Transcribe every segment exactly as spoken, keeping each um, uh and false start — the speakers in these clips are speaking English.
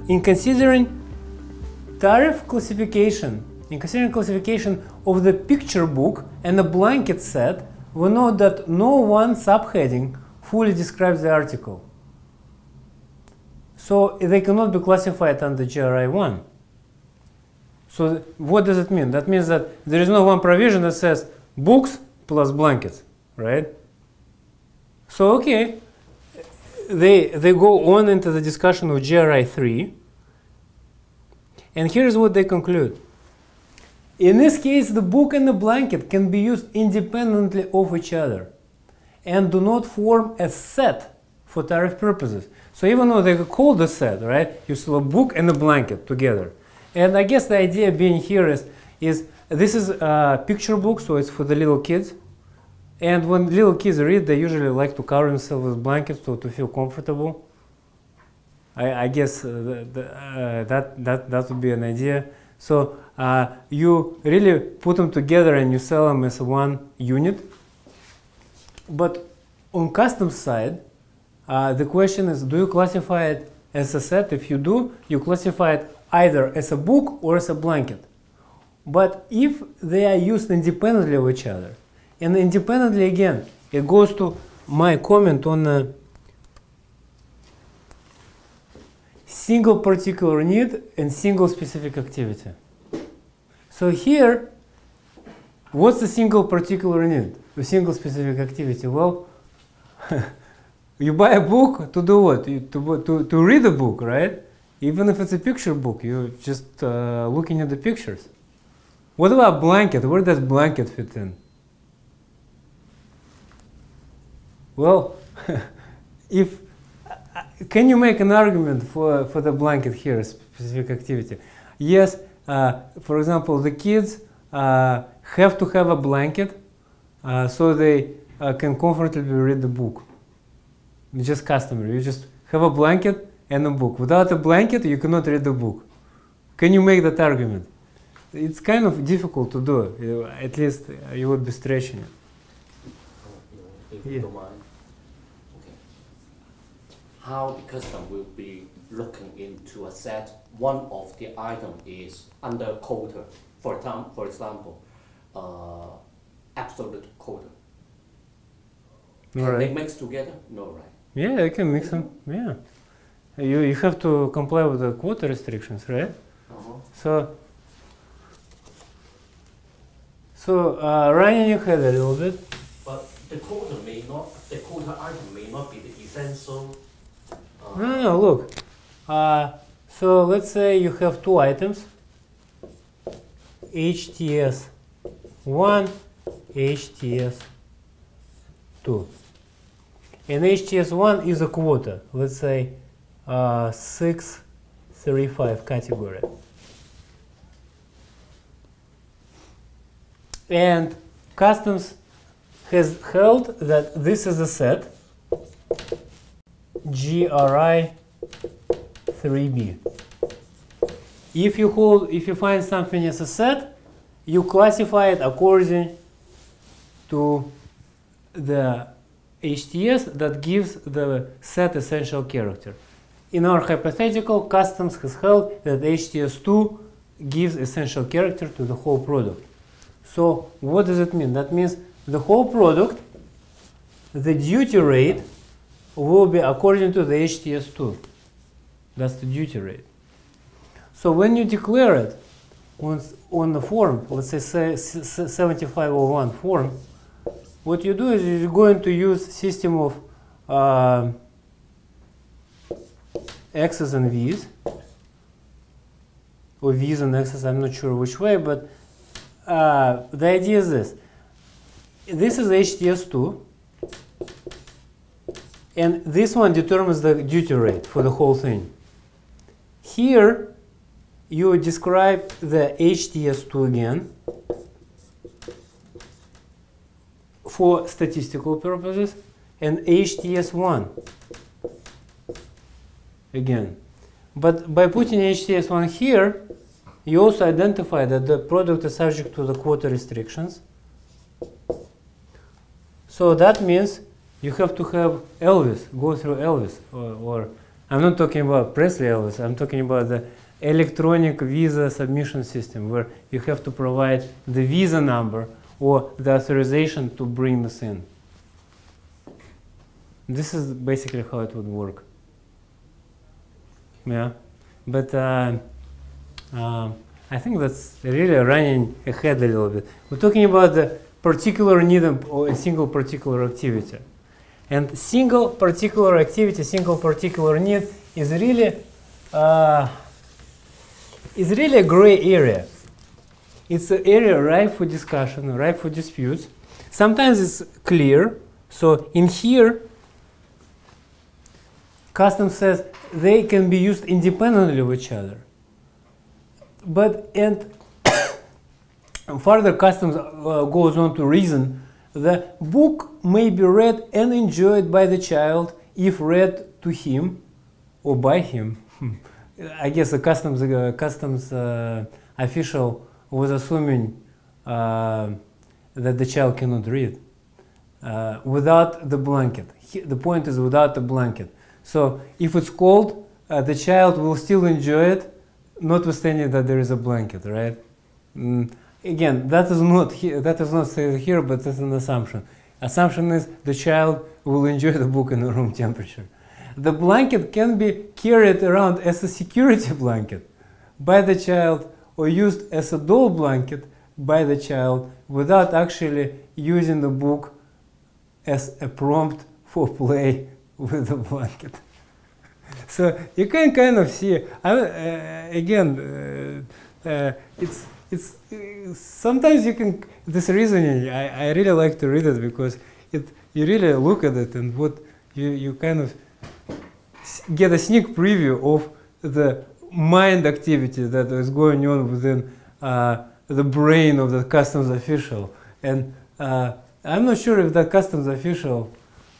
in considering tariff classification, in considering classification of the picture book and the blanket set, we know that no one subheading fully describes the article. So they cannot be classified under G R I one. So what does it mean? That means that there is no one provision that says books plus blankets, right? So okay, they, they go on into the discussion of G R I three, and here's what they conclude. In this case, the book and the blanket can be used independently of each other and do not form a set for tariff purposes. So even though they call the set, right, you still a book and a blanket together. And I guess the idea being here is, is this is a picture book, so it's for the little kids. And when little kids read, they usually like to cover themselves with blankets to, to feel comfortable. I, I guess uh, the, the, uh, that, that, that would be an idea. So uh, you really put them together and you sell them as one unit. But on custom side, uh, the question is, do you classify it as a set? If you do, you classify it either as a book or as a blanket. But if they are used independently of each other, and independently again, it goes to my comment on the single particular need and single specific activity. So here, what's the single particular need? The single specific activity? Well, you buy a book to do what? You, to, to, to read a book, right? Even if it's a picture book, you're just uh, looking at the pictures. What about blanket? Where does blanket fit in? Well, if uh, can you make an argument for for the blanket here, specific activity? Yes. Uh, for example, the kids uh, have to have a blanket uh, so they uh, can comfortably read the book. It's just customary. You just have a blanket and a book. Without a blanket, you cannot read the book. Can you make that argument? It's kind of difficult to do. You, at least uh, you would be stretching it. If yeah. you don't mind. Okay. How the customer will be looking into a set? One of the item is under quota. For, for example, uh, absolute quota. Can right. they mix together? No, right? Yeah, you can mix them. Yeah. You, you have to comply with the quota restrictions, right? Uh-huh. So, so uh, running your head a little bit. But the quota may not, the quota item may not be the essential. Uh, No, no, look. Uh, so let's say you have two items, H T S one, H T S two. And H T S one is a quota, let's say uh, six thirty-five category. And customs has held that this is a set, G R I three B. If you hold, if you find something as a set, you classify it according to the H T S that gives the set essential character. In our hypothetical, customs has held that H T S two gives essential character to the whole product. So what does it mean? That means the whole product, the duty rate will be according to the H T S two. That's the duty rate. So when you declare it on, on the form, let's say seventy-five oh one form, what you do is you're going to use system of uh, X's and V's, or V's and X's, I'm not sure which way, but uh, the idea is this. This is H T S two, and this one determines the duty rate for the whole thing. Here, you describe the H T S two again for statistical purposes, and H T S one again. But by putting H T S one here, you also identify that the product is subject to the quota restrictions. So that means you have to have Elvis, go through Elvis, or, or I'm not talking about press release, I'm talking about the electronic visa submission system where you have to provide the visa number or the authorization to bring this in. This is basically how it would work. Yeah, but uh, uh, I think that's really running ahead a little bit. We're talking about the particular need or a single particular activity. And single particular activity, single particular need is really, uh, is really a gray area. It's an area ripe for discussion, ripe for disputes. Sometimes it's clear. So in here, custom says they can be used independently of each other. But, and further customs uh, goes on to reason the book may be read and enjoyed by the child if read to him or by him. I guess the customs, uh, customs uh, official was assuming uh, that the child cannot read uh, without the blanket. He, the point is without the blanket. So if it's cold, uh, the child will still enjoy it, notwithstanding that there is a blanket, right? Mm. Again, that is not here, that is not said here, but it's an assumption. Assumption is the child will enjoy the book in room temperature. The blanket can be carried around as a security blanket by the child or used as a doll blanket by the child without actually using the book as a prompt for play with the blanket. So you can kind of see, I, uh, again, uh, uh, it's It's uh, sometimes you can this reasoning. I, I really like to read it because it you really look at it and what you you kind of get a sneak preview of the mind activity that is going on within uh, the brain of the customs official. And uh, I'm not sure if that customs official.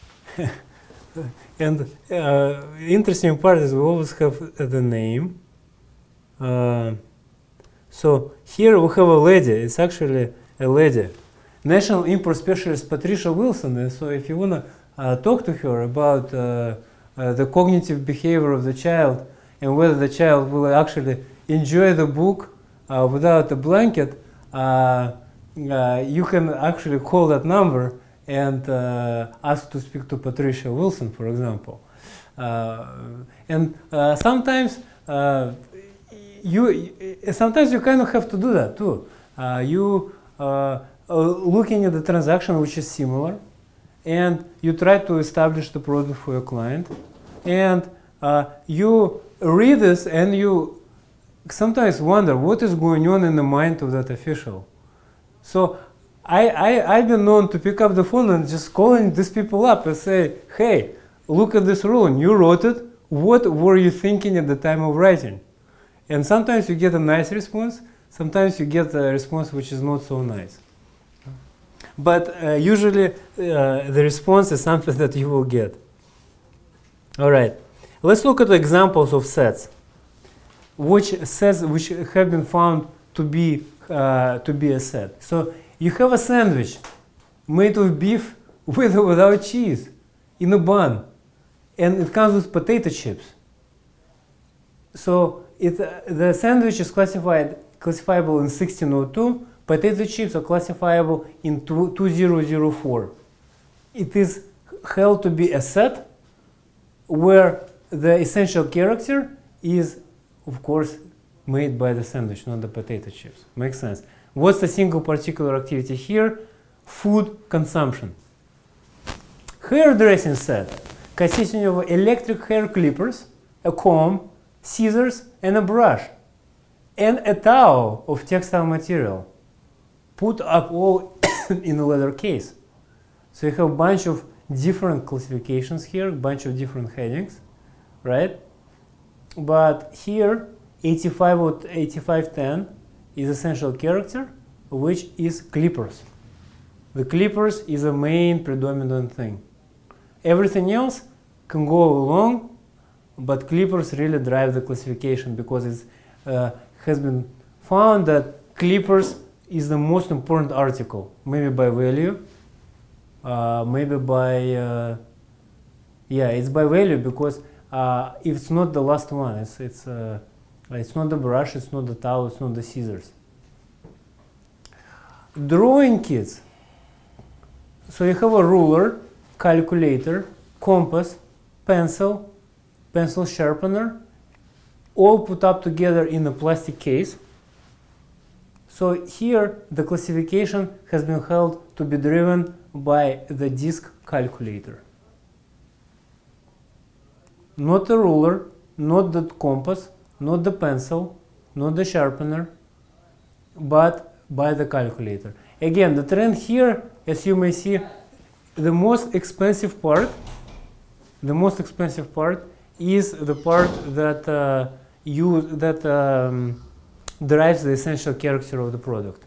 And uh, interesting part is we always have uh, the name. Uh, So here we have a lady, it's actually a lady. National Import Specialist Patricia Wilson, and so if you want to uh, talk to her about uh, uh, the cognitive behavior of the child and whether the child will actually enjoy the book uh, without the blanket, uh, uh, you can actually call that number and uh, ask to speak to Patricia Wilson, for example. Uh, and uh, sometimes uh, You, sometimes you kind of have to do that too. Uh, you uh, uh, looking at the transaction which is similar, and you try to establish the product for your client, and uh, you read this and you sometimes wonder what is going on in the mind of that official. So I, I, I've been known to pick up the phone and just calling these people up and say, hey, look at this ruling, you wrote it, what were you thinking at the time of writing? And sometimes you get a nice response, sometimes you get a response which is not so nice. But uh, usually uh, the response is something that you will get. All right, let's look at the examples of sets, which sets which have been found to be, uh, to be a set. So you have a sandwich made of beef with or without cheese in a bun, and it comes with potato chips. So It, uh, the sandwich is classified classifiable in sixteen oh two. Potato chips are classifiable in two thousand four. It is held to be a set where the essential character is, of course, made by the sandwich, not the potato chips. Makes sense. What's the single particular activity here? Food consumption. Hairdressing set consisting of electric hair clippers, a comb, scissors, and a brush, and a towel of textile material, put up all in a leather case. So you have a bunch of different classifications here, a bunch of different headings, right? But here, eighty-five ten is essential character, which is clippers. The clippers is a main predominant thing. Everything else can go along, but clippers really drive the classification because it uh, has been found that clippers is the most important article, maybe by value, uh, maybe by, uh, yeah, it's by value because uh, it's not the last one. It's it's uh, it's not the brush. It's not the towel. It's not the scissors. Drawing kits. So you have a ruler, calculator, compass, pencil, pencil sharpener, all put up together in a plastic case. So here the classification has been held to be driven by the disk calculator. Not the ruler, not the compass, not the pencil, not the sharpener, but by the calculator. Again, the trend here, as you may see, the most expensive part, the most expensive part is the part that uh, you that um, derives the essential character of the product.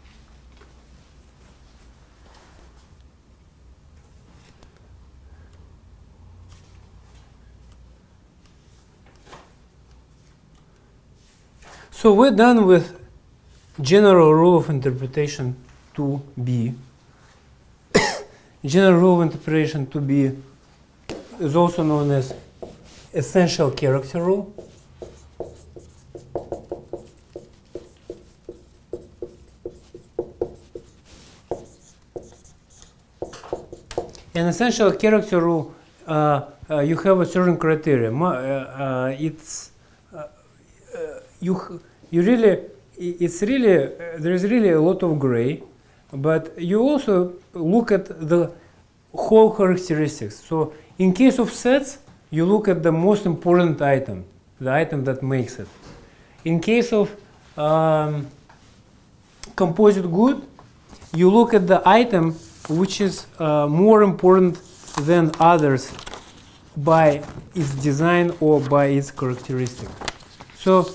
So we're done with general rule of interpretation two B. General rule of interpretation two B is also known as essential character rule. An essential character rule, uh, uh, you have a certain criteria. Uh, uh, it's uh, uh, you you really it's really uh, there is really a lot of gray, but you also look at the whole characteristics. So in case of sets, you look at the most important item, the item that makes it. In case of um, composite good, you look at the item which is uh, more important than others by its design or by its characteristic. So,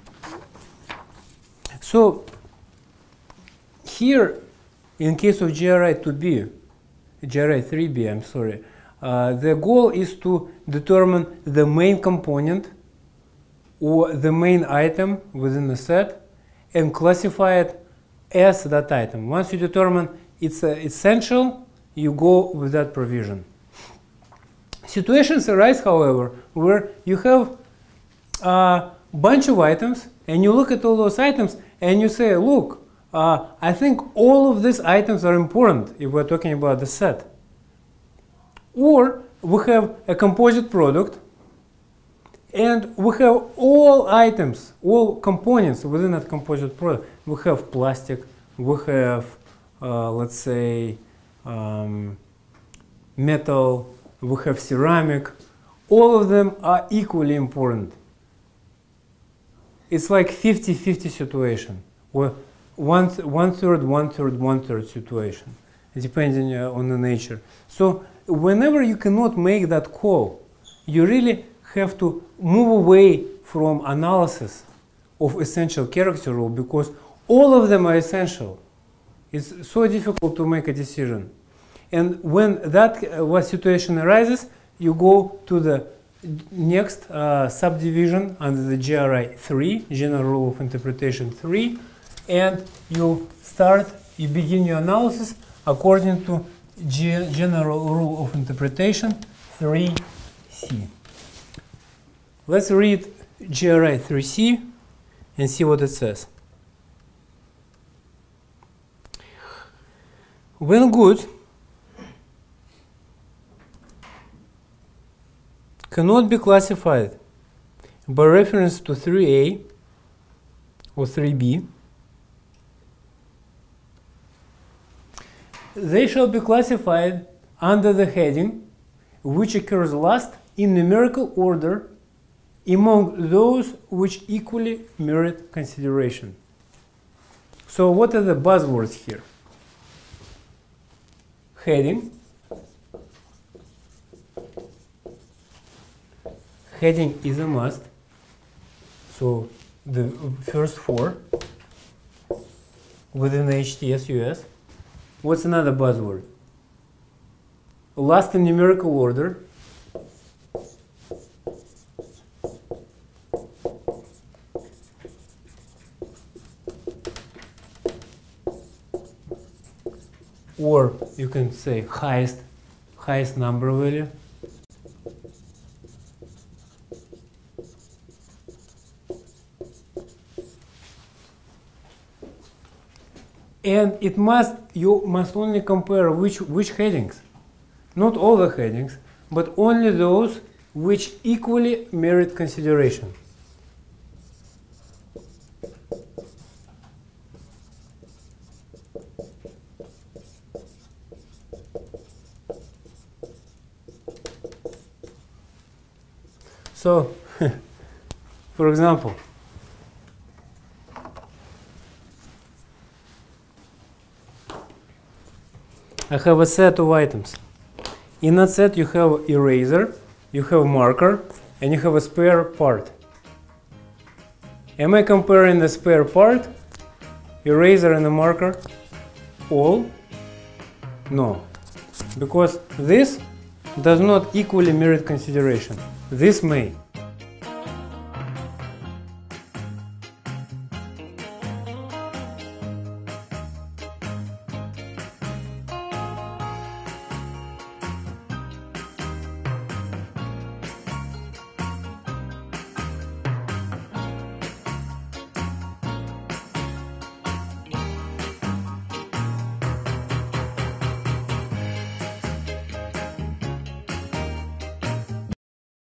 so here, in case of G R I two B, G R I three B, I'm sorry, uh, the goal is to determine the main component or the main item within the set and classify it as that item. Once you determine it's uh, essential, you go with that provision. Situations arise, however, where you have a bunch of items and you look at all those items and you say, look, uh, I think all of these items are important if we're talking about the set. Or we have a composite product and we have all items, all components within that composite product. We have plastic, we have Uh, let's say um, metal, we have ceramic, all of them are equally important. It's like fifty fifty situation, where one, th one third, one third, one third situation, depending uh, on the nature. So whenever you cannot make that call, you really have to move away from analysis of essential character rule because all of them are essential. It's so difficult to make a decision. And when that uh, situation arises, you go to the next uh, subdivision under the G R I three, General Rule of Interpretation three, and you start, you begin your analysis according to G General Rule of Interpretation three C. Let's read G R I three C and see what it says. When good cannot be classified by reference to three A or three B, they shall be classified under the heading which occurs last in numerical order among those which equally merit consideration. So what are the buzzwords here? Heading. Heading is a must. So the first four within H T S U S. What's another buzzword? Last in numerical order. Or you can say highest, highest number value. and it must, you must only compare which, which headings. Not all the headings, but only those which equally merit consideration. So, for example, I have a set of items. In that set you have eraser, you have marker, and you have a spare part. Am I comparing the spare part, eraser and the marker, all? No, because this does not equally merit consideration. This may.